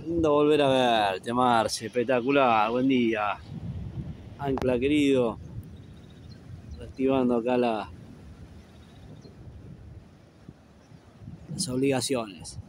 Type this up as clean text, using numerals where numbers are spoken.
Lindo volver a verte, Marce, espectacular, buen día. Ancla querido, activando acá las obligaciones.